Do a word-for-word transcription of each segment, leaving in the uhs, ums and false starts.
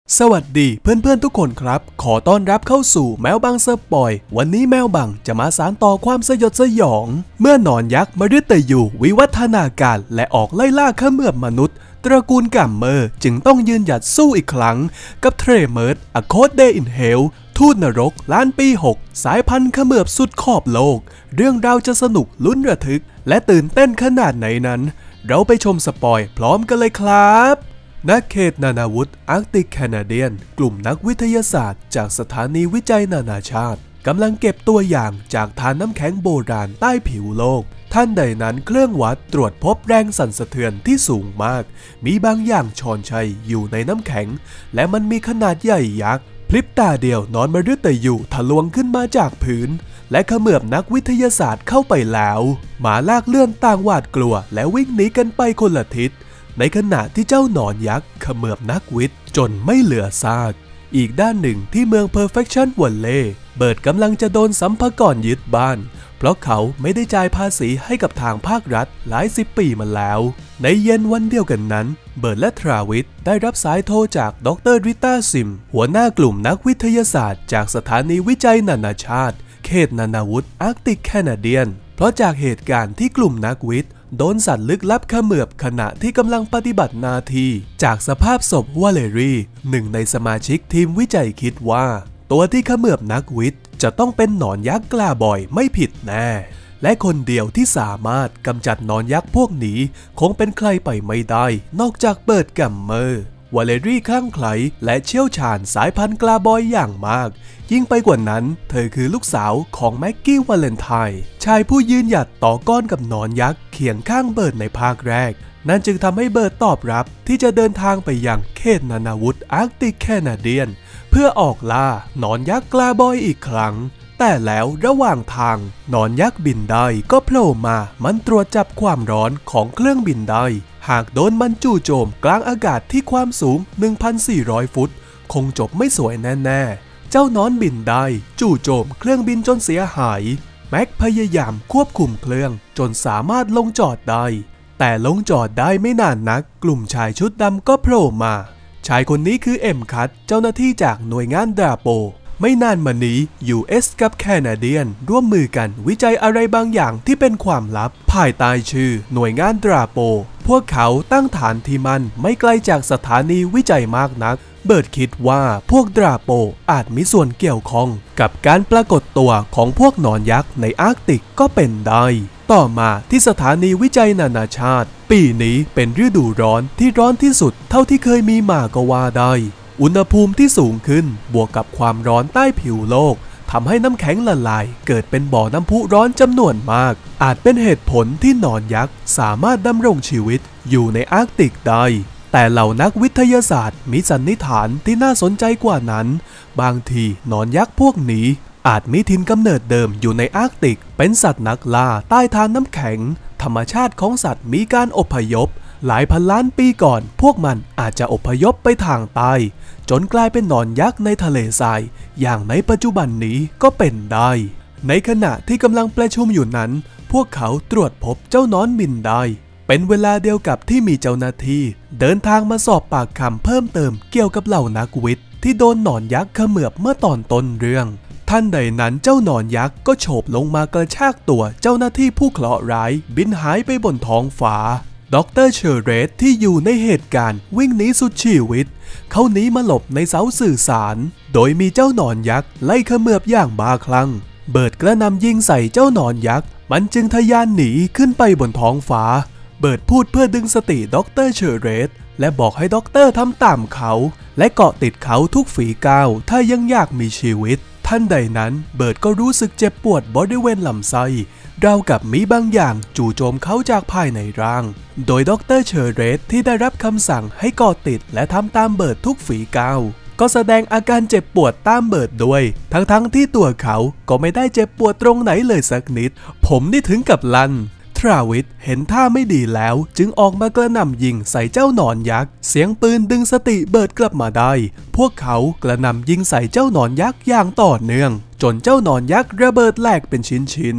สวัสดีเพื่อนๆทุกคนครับขอต้อนรับเข้าสู่แมวบังสปอยวันนี้แมวบังจะมาสานต่อความสยดสยองเมื่อหนอนยักษ์มฤตยูวิวัฒนาการและออกไล่ล่าเขมือบมนุษย์ตระกูลกัมเมอร์จึงต้องยืนหยัดสู้อีกครั้งกับเทรเมิร์ดอะโคดเดอินเฮลทูตนรกล้านปีหกสายพันธุ์เขมือบสุดขอบโลกเรื่องราวจะสนุกลุ้นระทึกและตื่นเต้นขนาดไหนนั้นเราไปชมสปอยพร้อมกันเลยครับนักเขตนานาวุธอาร์กติกแคนาเดียนกลุ่มนักวิทยาศาสตร์จากสถานีวิจัยนานาชาติกำลังเก็บตัวอย่างจากฐานน้ำแข็งโบราณใต้ผิวโลกท่านใดนั้นเครื่องวัดตรวจพบแรงสั่นสะเทือนที่สูงมากมีบางอย่างชอนชัยอยู่ในน้ำแข็งและมันมีขนาดใหญ่ยักษ์พลิบตาเดียวนอนมฤตยูทะลวงขึ้นมาจากพื้นและเขมือบนักวิทยาศาสตร์เข้าไปแล้วหมาลากเลื่อนต่างหวาดกลัวและวิ่งหนีกันไปคนละทิศในขณะที่เจ้าหนอนยักษ์เขมือบนักวิทย์จนไม่เหลือซากอีกด้านหนึ่งที่เมือง Perfection Valley เบิร์ดกำลังจะโดนสัมภากรยึดบ้านเพราะเขาไม่ได้จ่ายภาษีให้กับทางภาครัฐหลายสิบปีมาแล้วในเย็นวันเดียวกันนั้นเบิร์ดและทราวิสได้รับสายโทรจากดรริต้าซิมหัวหน้ากลุ่มนักวิทยาศาสตร์จากสถานีวิจัยนานาชาติเขตนานาวุธอาร์กติกแคนาเดียนเพราะจากเหตุการณ์ที่กลุ่มนักวิทย์โดนสัตว์ลึกลับเขมือบขณะที่กำลังปฏิบัติหน้าที่จากสภาพศพวาเลรีหนึ่งในสมาชิกทีมวิจัยคิดว่าตัวที่เขมือบนักวิทย์จะต้องเป็นหนอนยักษ์กล้าบอยไม่ผิดแน่และคนเดียวที่สามารถกำจัดหนอนยักษ์พวกนี้คงเป็นใครไปไม่ได้นอกจากเบิร์ดกัมเมอร์วาเลรีคลั่งไคล้และเชี่ยวชาญสายพันธุ์กล้าบอยอย่างมากยิ่งไปกว่านั้นเธอคือลูกสาวของแม็กกี้วาเลนไทน์ชายผู้ยืนหยัดต่อกรกับหนอนยักษ์เคียงข้างเบิร์ดในภาคแรกนั่นจึงทำให้เบิร์ดตอบรับที่จะเดินทางไปยังเขตนานาวุธอาร์กติกแคนาเดียนเพื่อออกล่าหนอนยักษ์กล้าบอยอีกครั้งแต่แล้วระหว่างทางหนอนยักษ์บินได้ก็โผล่มามันตรวจจับความร้อนของเครื่องบินได้หากโดนมันจู่โจมกลางอากาศที่ความสูง หนึ่งพันสี่ร้อย ฟุตคงจบไม่สวยแน่ๆเจ้าหนอนบินได้จู่โจมเครื่องบินจนเสียหายแม็กพยายามควบคุมเครื่องจนสามารถลงจอดได้แต่ลงจอดได้ไม่นานนักกลุ่มชายชุดดำก็โผล่มาชายคนนี้คือเอ็มคัตเจ้าหน้าที่จากหน่วยงานดราโปไม่นานมานี้ ยู เอส กับแคนาเดียนร่วมมือกันวิจัยอะไรบางอย่างที่เป็นความลับภายใต้ชื่อหน่วยงานดราโปพวกเขาตั้งฐานที่มันไม่ไกลจากสถานีวิจัยมากนักเบิร์ดคิดว่าพวกดราโปอาจมีส่วนเกี่ยวข้องกับการปรากฏตัวของพวกหนอนยักษ์ในอาร์กติกก็เป็นได้ต่อมาที่สถานีวิจัยนานาชาติปีนี้เป็นฤดูร้อนที่ร้อนที่สุดเท่าที่เคยมีมาก็ว่าได้อุณหภูมิที่สูงขึ้นบวกกับความร้อนใต้ผิวโลกทำให้น้ำแข็งละลายเกิดเป็นบ่อน้ำพุร้อนจำนวนมากอาจเป็นเหตุผลที่หนอนยักษ์สามารถดำรงชีวิตอยู่ในอาร์กติกได้แต่เหล่านักวิทยาศาสตร์มีสันนิษฐานที่น่าสนใจกว่านั้นบางทีหนอนยักษ์พวกนี้อาจมีถิ่นกำเนิดเดิมอยู่ในอาร์กติกเป็นสัตว์นักล่าใต้ฐานน้ำแข็งธรรมชาติของสัตว์มีการอพยพหลายพันล้านปีก่อนพวกมันอาจจะอพยพไปทางใต้จนกลายเป็นหนอนยักษ์ในทะเลทรายอย่างในปัจจุบันนี้ก็เป็นได้ในขณะที่กำลังประชุมอยู่นั้นพวกเขาตรวจพบเจ้าหนอนบินได้เป็นเวลาเดียวกับที่มีเจ้าหน้าที่เดินทางมาสอบปากคำเพิ่มเติมเกี่ยวกับเหล่านักวิทย์ที่โดนหนอนยักษ์เขมือบเมื่อตอนต้นเรื่องท่านใดนั้นเจ้าหนอนยักษ์ก็โฉบลงมากระชากตัวเจ้าหน้าที่ผู้เคราะห์ร้ายบินหายไปบนท้องฟ้าดร.เชอร์เรตที่อยู่ในเหตุการณ์วิ่งหนีสุดชีวิตเขาหนีมาหลบในเสาสื่อสารโดยมีเจ้าหนอนยักษ์ไล่เขมือบอย่างบ้าคลั่งเบิร์ดกระหน่ำยิงใส่เจ้าหนอนยักษ์มันจึงทะยานหนีขึ้นไปบนท้องฟ้าเบิร์ดพูดเพื่อดึงสติดร.เชอร์เรตและบอกให้ด็อกเตอร์ทำตามเขาและเกาะติดเขาทุกฝีก้าวถ้ายังอยากมีชีวิตท่านใดนั้นเบิร์ดก็รู้สึกเจ็บปวดบริเวณลำไส้ราวกับมีบางอย่างจู่โจมเขาจากภายในร่างโดยดร.เชอร์เรตที่ได้รับคำสั่งให้เกาะติดและทำตามเบิร์ดทุกฝีก้าวก็แสดงอาการเจ็บปวดตามเบิร์ดด้วยทั้งๆที่ตัวเขาก็ไม่ได้เจ็บปวดตรงไหนเลยสักนิดผมนี่ถึงกับลั่นทราวิสเห็นท่าไม่ดีแล้วจึงออกมากระหน่ำยิงใส่เจ้าหนอนยักษ์เสียงปืนดึงสติเบิร์ดกลับมาได้พวกเขากระหน่ำยิงใส่เจ้าหนอนยักษ์อย่างต่อเนื่องจนเจ้าหนอนยักษ์ระเบิดแหลกเป็นชิ้นๆ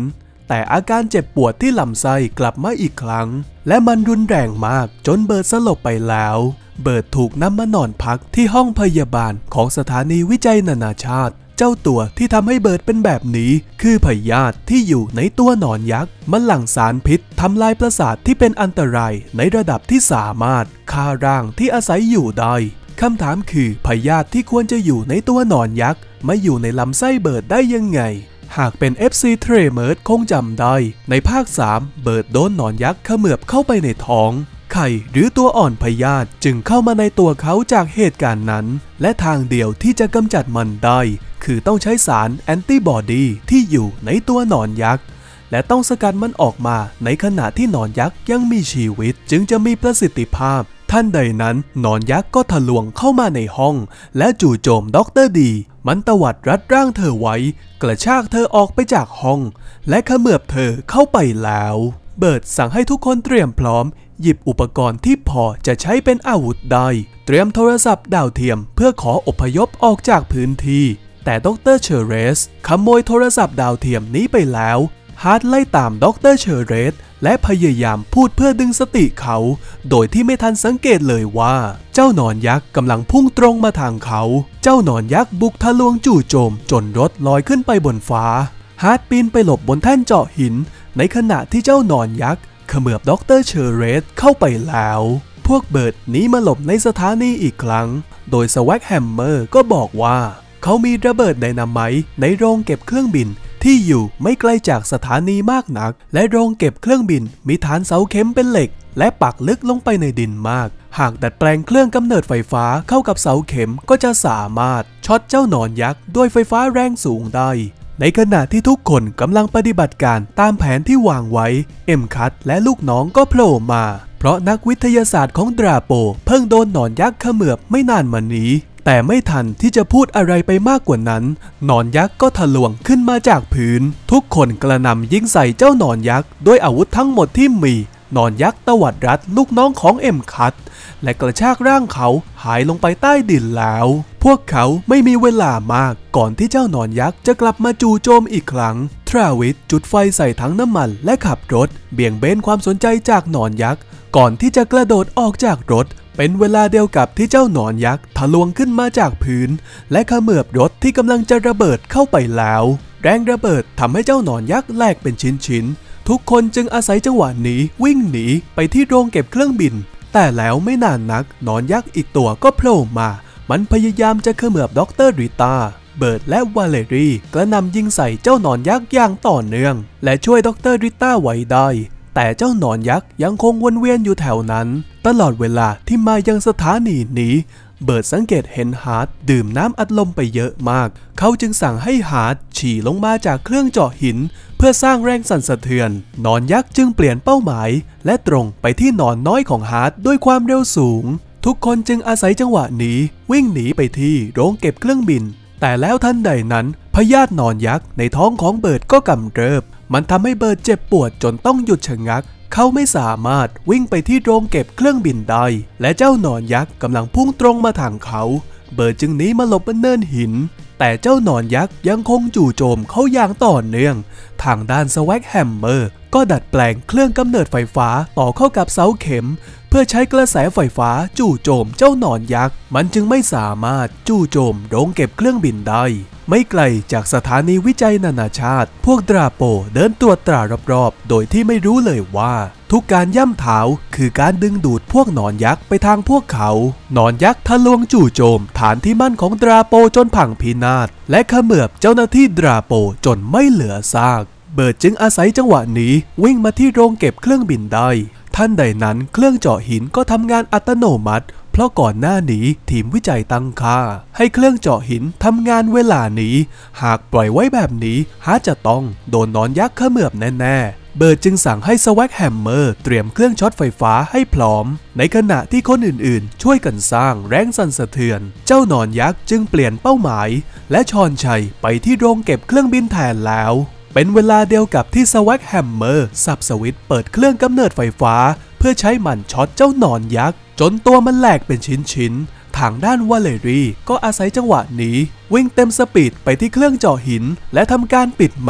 แต่อาการเจ็บปวดที่ลำไส้กลับมาอีกครั้งและมันรุนแรงมากจนเบิร์ดสลบไปแล้วเบิร์ดถูกนำมานอนพักที่ห้องพยาบาลของสถานีวิจัยนานาชาติเจ้าตัวที่ทำให้เบิร์ดเป็นแบบนี้คือพยาธิที่อยู่ในตัวหนอนยักษ์มันหลั่งสารพิษทำลายประสาทที่เป็นอันตรายในระดับที่สามารถฆ่าร่างที่อาศัยอยู่ได้คำถามคือพยาธิที่ควรจะอยู่ในตัวหนอนยักษ์มาอยู่ในลำไส้เบิร์ดได้ยังไงหากเป็น เอฟ ซี Tremors คงจำได้ในภาคสามเบิร์ดโดนหนอนยักษ์เขมือบเข้าไปในท้องไข่หรือตัวอ่อนพยาธิจึงเข้ามาในตัวเขาจากเหตุการณ์นั้นและทางเดียวที่จะกำจัดมันได้คือต้องใช้สารแอนติบอดีที่อยู่ในตัวหนอนยักษ์และต้องสกัดมันออกมาในขณะที่หนอนยักษ์ยังมีชีวิตจึงจะมีประสิทธิภาพท่านใดนั้นหนอนยักษ์ก็ทะลวงเข้ามาในห้องและจู่โจมด็อกเตอร์ดีมันตวัดรัดร่างเธอไว้กระชากเธอออกไปจากห้องและเขมือบเธอเข้าไปแล้วเบิร์ดสั่งให้ทุกคนเตรียมพร้อมหยิบอุปกรณ์ที่พอจะใช้เป็นอาวุธได้เตรียมโทรศัพท์ดาวเทียมเพื่อขออพยพออกจากพื้นที่แต่ดร.เชอเรสขโมยโทรศัพท์ดาวเทียมนี้ไปแล้วฮาร์ดไล่ตามดร.เชอเรสและพยายามพูดเพื่อดึงสติเขาโดยที่ไม่ทันสังเกตเลยว่าเจ้าหนอนยักษ์กำลังพุ่งตรงมาทางเขาเจ้าหนอนยักษ์บุกทะลวงจู่โจมจนรถลอยขึ้นไปบนฟ้าฮาร์ดปีนไปหลบบนแท่นเจาะหินในขณะที่เจ้าหนอนยักษ์เขมือบดร.เชอเรสเข้าไปแล้วพวกเบิร์ดหนีมาหลบในสถานีอีกครั้งโดยสแวกแฮมเมอร์ก็บอกว่าเขามีระเบิดไดนาไมต์ในโรงเก็บเครื่องบินที่อยู่ไม่ไกลจากสถานีมากนักและโรงเก็บเครื่องบินมีฐานเสาเข็มเป็นเหล็กและปักลึกลงไปในดินมากหากดัดแปลงเครื่องกำเนิดไฟฟ้าเข้ากับเสาเข็มก็จะสามารถช็อตเจ้าหนอนยักษ์ด้วยไฟฟ้าแรงสูงได้ในขณะที่ทุกคนกำลังปฏิบัติการตามแผนที่วางไว้เอ็มคัทและลูกน้องก็โผล่มาเพราะนักวิทยาศาสตร์ของดราโปเพิ่งโดนหนอนยักษ์เขมือบไม่นานมานี้แต่ไม่ทันที่จะพูดอะไรไปมากกว่านั้นหนอนยักษ์ก็ทะลวงขึ้นมาจากพื้นทุกคนกระหน่ำยิงใส่เจ้าหนอนยักษ์ด้วยอาวุธทั้งหมดที่มีหนอนยักษ์ตวัดรัดลูกน้องของเอ็มคัทและกระชากร่างเขาหายลงไปใต้ดินแล้วพวกเขาไม่มีเวลามากก่อนที่เจ้าหนอนยักษ์จะกลับมาจู่โจมอีกครั้งทราวิสจุดไฟใส่ถังน้ำมันและขับรถเบี่ยงเบนความสนใจจากหนอนยักษ์ก่อนที่จะกระโดดออกจากรถเป็นเวลาเดียวกับที่เจ้าหนอนยักษ์ทะลวงขึ้นมาจากพื้นและเขมือบรถที่กำลังจะระเบิดเข้าไปแล้วแรงระเบิดทำให้เจ้าหนอนยักษ์แหลกเป็นชิ้นๆทุกคนจึงอาศัยจังหวะนี้วิ่งหนีไปที่โรงเก็บเครื่องบินแต่แล้วไม่นานนักหนอนยักษ์อีกตัวก็โผล่มามันพยายามจะเขมือบด็อกเตอร์ริตาเบิร์ดและวาเลรีกระหน่ำยิงใส่เจ้าหนอนยักษ์อย่างต่อเนื่องและช่วยด็อกเตอร์ริตาไว้ได้แต่เจ้าหนอนยักษ์ยังคงวนเวียนอยู่แถวนั้นตลอดเวลาที่มายังสถานีนี้เบิร์ดสังเกตเห็นฮาร์ดดื่มน้ำอัดลมไปเยอะมากเขาจึงสั่งให้ฮาร์ดฉี่ลงมาจากเครื่องเจาะหินเพื่อสร้างแรงสั่นสะเทือนหนอนยักษ์จึงเปลี่ยนเป้าหมายและตรงไปที่หนอนน้อยของฮาร์ดด้วยความเร็วสูงทุกคนจึงอาศัยจังหวะนี้วิ่งหนีไปที่โรงเก็บเครื่องบินแต่แล้วทันใดนั้นพยาธิหนอนยักษ์ในท้องของเบิร์ดก็กำเริบมันทำให้เบิร์ดเจ็บปวดจนต้องหยุดชะงักเขาไม่สามารถวิ่งไปที่โรงเก็บเครื่องบินได้และเจ้าหนอนยักษ์กำลังพุ่งตรงมาทางเขาเบิร์ดจึงหนีมาหลบบนเนินหินแต่เจ้าหนอนยักษ์ยังคงจู่โจมเขาอย่างต่อเนื่องทางด้านสแวกแฮมเมอร์ก็ดัดแปลงเครื่องกำเนิดไฟฟ้าต่อเข้ากับเสาเข็มเพื่อใช้กระแสไฟฟ้าจู่โจมเจ้าหนอนยักษ์มันจึงไม่สามารถจู่โจมโรงเก็บเครื่องบินได้ไม่ไกลจากสถานีวิจัยนานาชาติพวกดราโปเดินตรวจตรารอบๆโดยที่ไม่รู้เลยว่าทุกการย่ำเท้าคือการดึงดูดพวกหนอนยักษ์ไปทางพวกเขาหนอนยักษ์ทะลวงจู่โจมฐานที่มั่นของดราโปจนพังพินาศและเขมือบเจ้าหน้าที่ดราโปจนไม่เหลือซากเบิร์ดจึงอาศัยจังหวะนี้วิ่งมาที่โรงเก็บเครื่องบินได้ท่านใดนั้นเครื่องเจาะหินก็ทำงานอัตโนมัติเพราะก่อนหน้านี้ทีมวิจัยตั้งค่าให้เครื่องเจาะหินทำงานเวลานี้หากปล่อยไว้แบบนี้ฮาร์ดจะต้องโดนหนอนยักษ์เขมือบแน่ๆเบิร์ดจึงสั่งให้สแวกแฮมเมอร์เตรียมเครื่องช็อตไฟฟ้าให้พร้อมในขณะที่คนอื่นๆช่วยกันสร้างแรงสั่นสะเทือนเจ้าหนอนยักษ์จึงเปลี่ยนเป้าหมายและชอนชัยไปที่โรงเก็บเครื่องบินแทนแล้วเป็นเวลาเดียวกับที่สแวกแฮมเมอร์สับสวิตช์เปิดเครื่องกำเนิดไฟฟ้าเพื่อใช้มันช็อตเจ้าหนอนยักษ์จนตัวมันแหลกเป็นชิ้นๆทางด้านวาเลรีก็อาศัยจังหวะนี้วิ่งเต็มสปีดไปที่เครื่องเจาะหินและทำการปิดมัน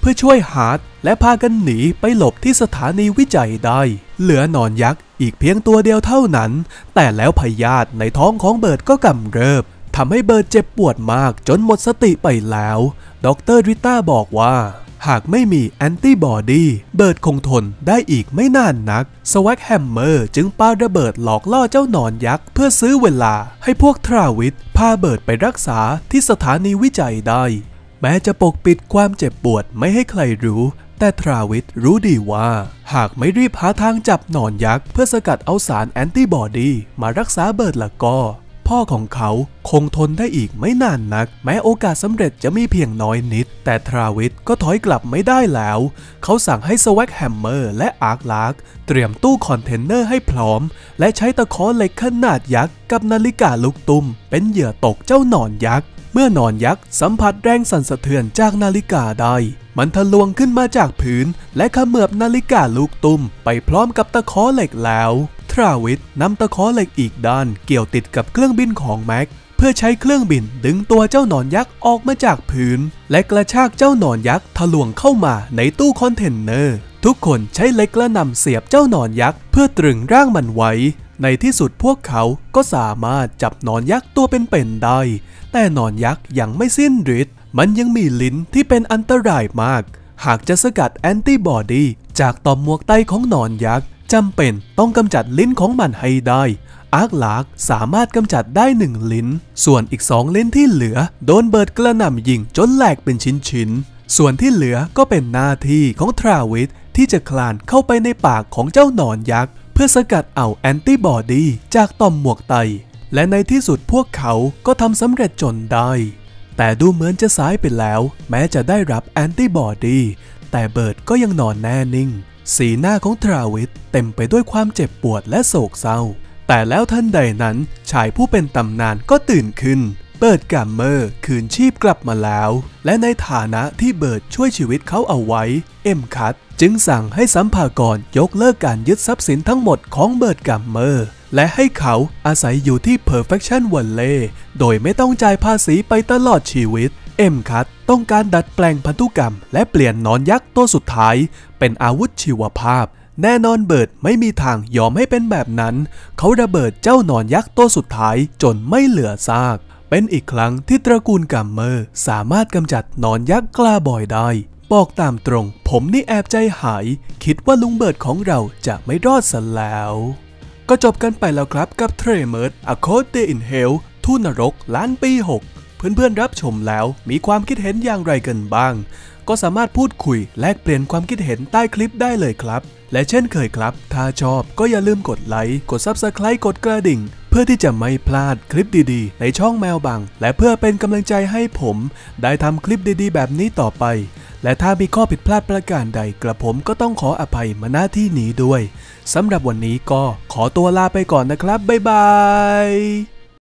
เพื่อช่วยฮาร์ดและพากันหนีไปหลบที่สถานีวิจัยได้เหลือหนอนยักษ์อีกเพียงตัวเดียวเท่านั้นแต่แล้วพยาธิในท้องของเบิร์ดก็กำเริบทำให้เบิร์ดเจ็บปวดมากจนหมดสติไปแล้วดร.ริต้าบอกว่าหากไม่มีแอนติบอดีเบิร์ดคงทนได้อีกไม่นานนักสแวกแฮมเมอร์จึงปาระเบิดหลอกล่อเจ้าหนอนยักษ์เพื่อซื้อเวลาให้พวกทราวิสพาเบิร์ดไปรักษาที่สถานีวิจัยได้แม้จะปกปิดความเจ็บปวดไม่ให้ใครรู้แต่ทราวิสรู้ดีว่าหากไม่รีบหาทางจับหนอนยักษ์เพื่อสกัดเอาสารแอนติบอดีมารักษาเบิร์ดละก็พ่อของเขาคงทนได้อีกไม่นานนักแม้โอกาสสำเร็จจะมีเพียงน้อยนิดแต่ทราวิสก็ถอยกลับไม่ได้แล้วเขาสั่งให้สแวกแฮมเมอร์และอาร์คลาร์กเตรียมตู้คอนเทนเนอร์ให้พร้อมและใช้ตะขอเหล็กขนาดยักษ์กับนาฬิกาลูกตุ้มเป็นเหยื่อตกเจ้าหนอนยักษ์เมื่อหนอนยักษ์สัมผัสแรงสั่นสะเทือนจากนาฬิกาได้มันทะลวงขึ้นมาจากพื้นและเขมือบนาฬิกาลูกตุ้มไปพร้อมกับตะขอเหล็กแล้วทราวิสนำตะขอเหล็กอีกด้านเกี่ยวติดกับเครื่องบินของแม็กเพื่อใช้เครื่องบินดึงตัวเจ้าหนอนยักษ์ออกมาจากพื้นและกระชากเจ้าหนอนยักษ์ทะลวงเข้ามาในตู้คอนเทนเนอร์ทุกคนใช้เหล็กกระหน่ำเสียบเจ้าหนอนยักษ์เพื่อตรึงร่างมันไว้ในที่สุดพวกเขาก็สามารถจับหนอนยักษ์ตัวเป็นๆได้แต่หนอนยักษ์ยังไม่สิ้นฤทธิ์มันยังมีลิ้นที่เป็นอันตรายมากหากจะสกัดแอนติบอดีจากต่อมหมวกไตของหนอนยักษ์จำเป็นต้องกำจัดลิ้นของมันให้ได้อาร์คลาร์กสามารถกำจัดได้หนึ่งลิ้นส่วนอีกสองลิ้นที่เหลือโดนเบิร์ดกระหน่ำยิงจนแหลกเป็นชิ้นๆส่วนที่เหลือก็เป็นหน้าที่ของทราวิสที่จะคลานเข้าไปในปากของเจ้าหนอนยักษ์เพื่อสกัดเอาแอนติบอดีจากต่อมหมวกไตและในที่สุดพวกเขาก็ทำสำเร็จจนได้แต่ดูเหมือนจะสายไปแล้วแม้จะได้รับแอนติบอดีแต่เบิร์ดก็ยังนอนแน่นิ่งสีหน้าของทราวิสเต็มไปด้วยความเจ็บปวดและโศกเศร้าแต่แล้วทันใดนั้นชายผู้เป็นตำนานก็ตื่นขึ้นเบิร์ดกัมเมอร์คืนชีพกลับมาแล้วและในฐานะที่เบิร์ดช่วยชีวิตเขาเอาไว้เอ็มคัตจึงสั่งให้สัมภากรยกเลิกการยึดทรัพย์สินทั้งหมดของเบิร์ดกัมเมอร์และให้เขาอาศัยอยู่ที่ Perfection Valley โดยไม่ต้องจ่ายภาษีไปตลอดชีวิตเอ็มคัตต้องการดัดแปลงพันธุกรรมและเปลี่ยนหนอนยักษ์ตัวสุดท้ายเป็นอาวุธชีวภาพแน่นอนเบิร์ดไม่มีทางยอมให้เป็นแบบนั้นเขาระเบิดเจ้าหนอนยักษ์ตัวสุดท้ายจนไม่เหลือซากเป็นอีกครั้งที่ตระกูลกัมเมอร์สามารถกำจัดหนอนยักษ์กล้าบอยได้บอกตามตรงผมนี่แอบใจหายคิดว่าลุงเบิร์ดของเราจะไม่รอดซะแล้วก็จบกันไปแล้วครับกับ Tremors A Cold Day in Hell ทูตนรกล้านปีหกเพื่อนๆรับชมแล้วมีความคิดเห็นอย่างไรกันบ้างก็สามารถพูดคุยแลกเปลี่ยนความคิดเห็นใต้คลิปได้เลยครับและเช่นเคยครับถ้าชอบก็อย่าลืมกดไลค์กด ซับสไครบ์ กดกระดิ่งเพื่อที่จะไม่พลาดคลิปดีๆในช่องแมวบังและเพื่อเป็นกำลังใจให้ผมได้ทำคลิปดีๆแบบนี้ต่อไปและถ้ามีข้อผิดพลาดประการใดกระผมก็ต้องขออภัยมาณที่นี้ด้วยสำหรับวันนี้ก็ขอตัวลาไปก่อนนะครับบ๊ายบาย